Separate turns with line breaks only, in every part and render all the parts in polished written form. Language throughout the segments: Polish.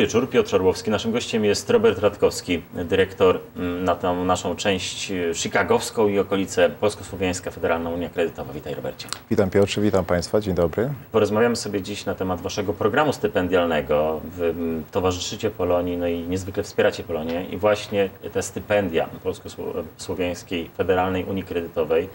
wieczór, Piotr Orłowski. Naszym gościem jest Robert Radkowski, dyrektor na tą naszą część chicagowską i okolice Polsko-Słowiańska Federalna Unia Kredytowa. Witaj, Robercie.
Witam, Piotrze, witam Państwa, dzień dobry.
Porozmawiamy sobie dziś na temat Waszego programu stypendialnego. Wy towarzyszycie Polonii, no i niezwykle wspieracie Polonię i właśnie te stypendia Polsko-Słowiańskiej Federalnej Unii Kredytowej,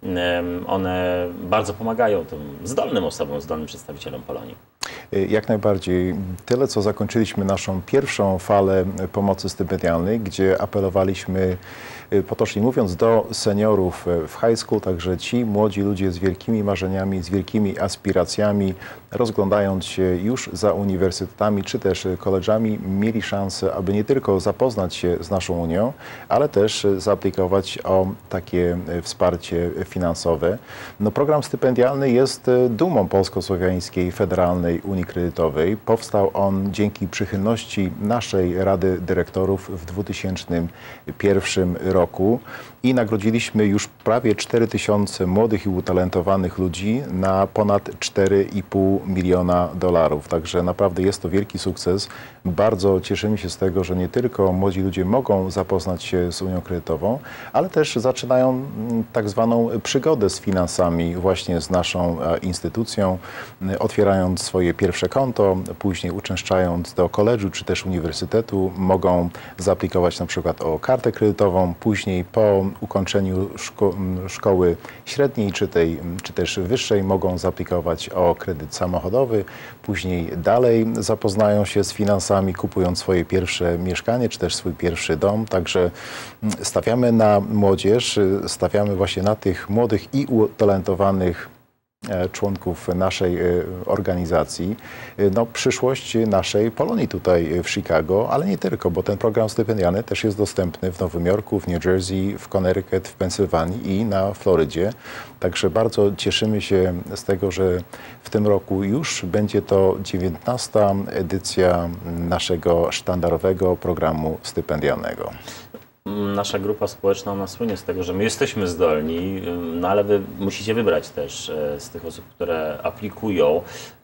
one bardzo pomagają tym zdolnym osobom, zdolnym przedstawicielom Polonii.
Jak najbardziej. Tyle, co zakończyliśmy naszą pierwszą falę pomocy stypendialnej, gdzie apelowaliśmy, potocznie mówiąc, do seniorów w high school, także ci młodzi ludzie z wielkimi marzeniami, z wielkimi aspiracjami, rozglądając się już za uniwersytetami czy też college'ami, mieli szansę, aby nie tylko zapoznać się z naszą Unią, ale też zaaplikować o takie wsparcie finansowe. No, program stypendialny jest dumą Polsko-Słowiańskiej Federalnej Unii Kredytowej. Powstał on dzięki przychylności naszej Rady Dyrektorów w 2001 roku i nagrodziliśmy już prawie 4000 młodych i utalentowanych ludzi na ponad 4,5 miliona dolarów. Także naprawdę jest to wielki sukces. Bardzo cieszymy się z tego, że nie tylko młodzi ludzie mogą zapoznać się z Unią Kredytową, ale też zaczynają tak zwaną przygodę z finansami właśnie z naszą instytucją, otwierając swoje pierwsze konto, później uczęszczając do koledżu czy też uniwersytetu, mogą zaaplikować na przykład o kartę kredytową, później po ukończeniu szkoły średniej czy też wyższej mogą zaaplikować o kredyt samochodowy, później dalej zapoznają się z finansami, kupując swoje pierwsze mieszkanie czy też swój pierwszy dom. Także stawiamy na młodzież, stawiamy właśnie na tych młodych i utalentowanych członków naszej organizacji, no, przyszłość naszej Polonii tutaj w Chicago, ale nie tylko, bo ten program stypendialny też jest dostępny w Nowym Jorku, w New Jersey, w Connecticut, w Pensylwanii i na Florydzie. Także bardzo cieszymy się z tego, że w tym roku już będzie to 19. edycja naszego sztandarowego programu stypendialnego.
Nasza grupa społeczna, ona słynie z tego, że my jesteśmy zdolni, no ale wy musicie wybrać też z tych osób, które aplikują.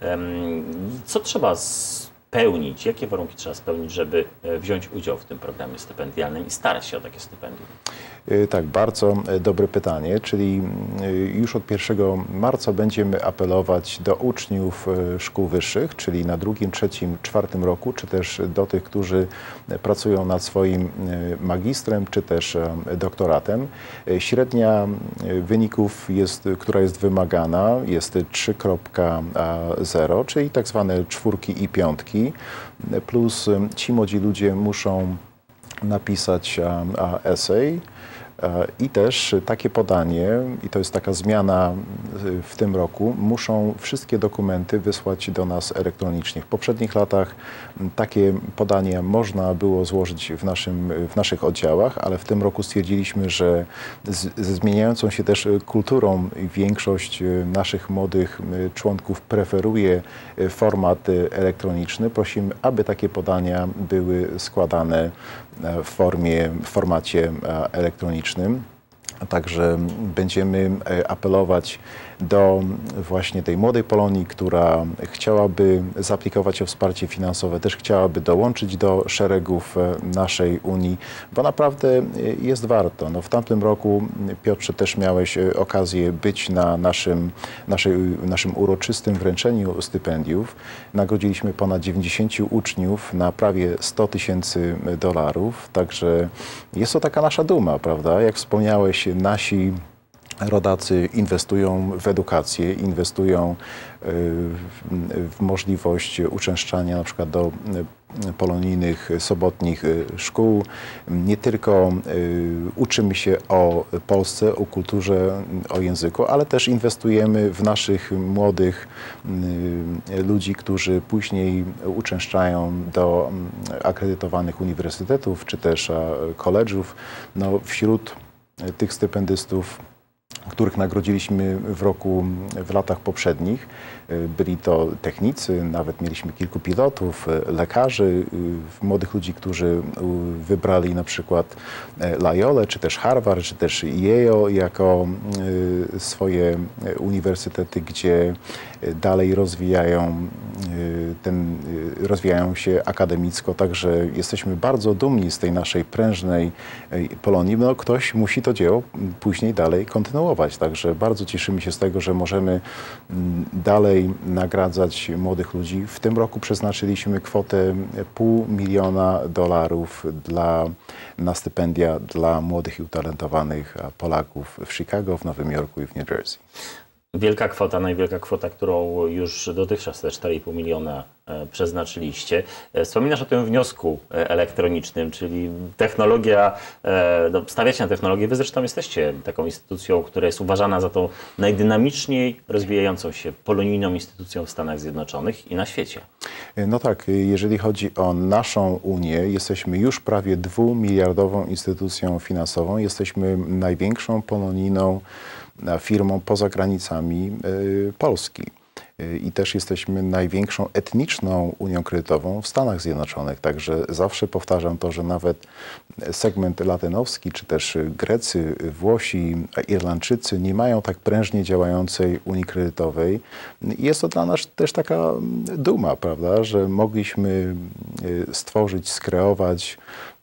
Co trzeba spełnić? Jakie warunki trzeba spełnić, żeby wziąć udział w tym programie stypendialnym i starać się o takie stypendium?
Tak, bardzo dobre pytanie, czyli już od 1 marca będziemy apelować do uczniów szkół wyższych, czyli na drugim, trzecim, czwartym roku, czy też do tych, którzy pracują nad swoim magistrem, czy też doktoratem. Średnia wyników, która jest wymagana, jest 3,0, czyli tak zwane 4 i 5, plus ci młodzi ludzie muszą napisać essay i też takie podanie, i to jest taka zmiana w tym roku, muszą wszystkie dokumenty wysłać do nas elektronicznie. W poprzednich latach takie podanie można było złożyć w naszych oddziałach, ale w tym roku stwierdziliśmy, że ze zmieniającą się też kulturą większość naszych młodych członków preferuje format elektroniczny. Prosimy, aby takie podania były składane w formacie elektronicznym. Także będziemy apelować do właśnie tej młodej Polonii, która chciałaby zaaplikować o wsparcie finansowe, też chciałaby dołączyć do szeregów naszej Unii, bo naprawdę jest warto. No, w tamtym roku, Piotrze, też miałeś okazję być na naszym uroczystym wręczeniu stypendiów. Nagrodziliśmy ponad 90 uczniów na prawie 100 000 dolarów, także jest to taka nasza duma, prawda? Jak wspomniałeś, nasi rodacy inwestują w edukację, inwestują w możliwość uczęszczania na przykład do polonijnych, sobotnich szkół. Nie tylko uczymy się o Polsce, o kulturze, o języku, ale też inwestujemy w naszych młodych ludzi, którzy później uczęszczają do akredytowanych uniwersytetów czy też college'ów. No, wśród tych stypendystów których nagrodziliśmy w latach poprzednich. Byli to technicy, nawet mieliśmy kilku pilotów, lekarzy, młodych ludzi, którzy wybrali na przykład Loyolę, czy też Harvard, czy też Yale jako swoje uniwersytety, gdzie dalej rozwijają się akademicko. Także jesteśmy bardzo dumni z tej naszej prężnej Polonii. No, ktoś musi to dzieło później dalej kontynuować. Także bardzo cieszymy się z tego, że możemy dalej nagradzać młodych ludzi. W tym roku przeznaczyliśmy kwotę $500 000 na stypendia dla młodych i utalentowanych Polaków w Chicago, w Nowym Jorku i w New Jersey.
Wielka kwota, najwielka kwota, którą już dotychczas te 4,5 miliona przeznaczyliście. Wspominasz o tym wniosku elektronicznym, czyli technologia, stawiacie na technologię. Wy zresztą jesteście taką instytucją, która jest uważana za tą najdynamiczniej rozwijającą się polonijną instytucją w Stanach Zjednoczonych i na świecie.
No tak, jeżeli chodzi o naszą Unię, jesteśmy już prawie 2-miliardową instytucją finansową. Jesteśmy największą polonijną firmą poza granicami Polski. I też jesteśmy największą etniczną unią kredytową w Stanach Zjednoczonych. Także zawsze powtarzam to, że nawet segment latynoski, czy też Grecy, Włosi, Irlandczycy nie mają tak prężnie działającej unii kredytowej. I jest to dla nas też taka duma, prawda, że mogliśmy stworzyć, skreować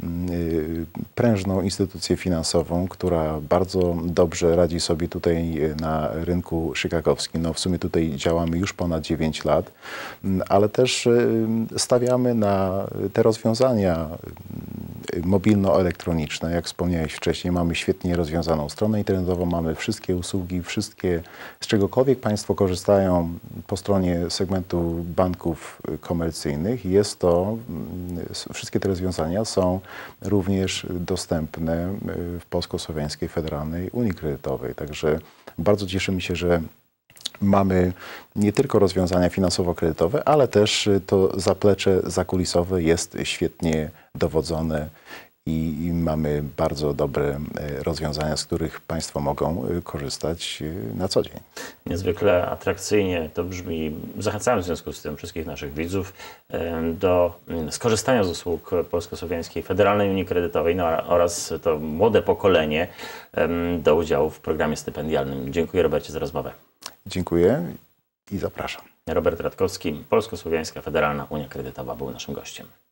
prężną instytucję finansową, która bardzo dobrze radzi sobie tutaj na rynku chicagowskim. No w sumie tutaj działamy już ponad 9 lat, ale też stawiamy na te rozwiązania mobilno-elektroniczne. Jak wspomniałeś wcześniej, mamy świetnie rozwiązaną stronę internetową, mamy wszystkie usługi, z czegokolwiek Państwo korzystają po stronie segmentu banków komercyjnych. Wszystkie te rozwiązania są również dostępne w Polsko-Słowiańskiej Federalnej Unii Kredytowej. Także bardzo cieszymy się, że mamy nie tylko rozwiązania finansowo-kredytowe, ale też to zaplecze zakulisowe jest świetnie dowodzone i mamy bardzo dobre rozwiązania, z których Państwo mogą korzystać na co dzień.
Niezwykle atrakcyjnie to brzmi. Zachęcamy w związku z tym wszystkich naszych widzów do skorzystania z usług Polsko-Słowiańskiej Federalnej Unii Kredytowej oraz to młode pokolenie do udziału w programie stypendialnym. Dziękuję, Robercie, za rozmowę.
Dziękuję i zapraszam.
Robert Radkowski, Polsko-Słowiańska Federalna Unia Kredytowa był naszym gościem.